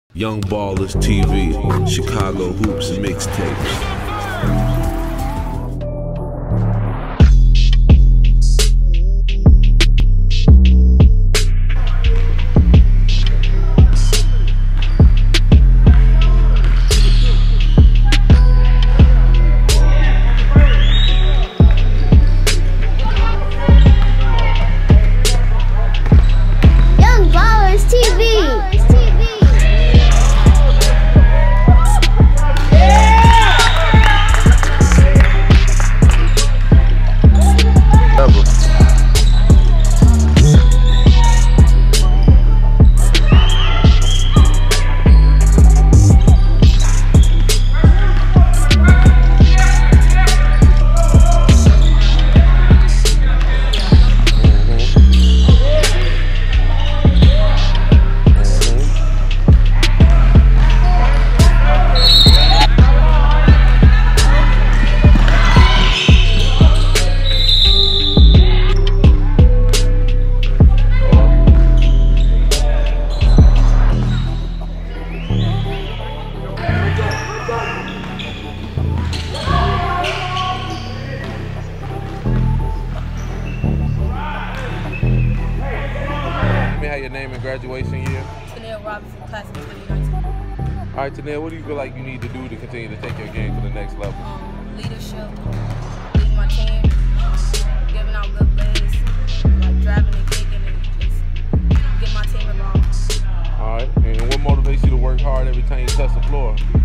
Young Ballers TV, Chicago Hoops Mixtapes. Your name and graduation year? Teneil, Robertson, class of 2019. All right, Teneil, what do you feel like you need to do to continue to take your game to the next level? Leadership, leading my team, giving out good plays, like driving and kicking, and just get my team involved. All right, and what motivates you to work hard every time you touch the floor?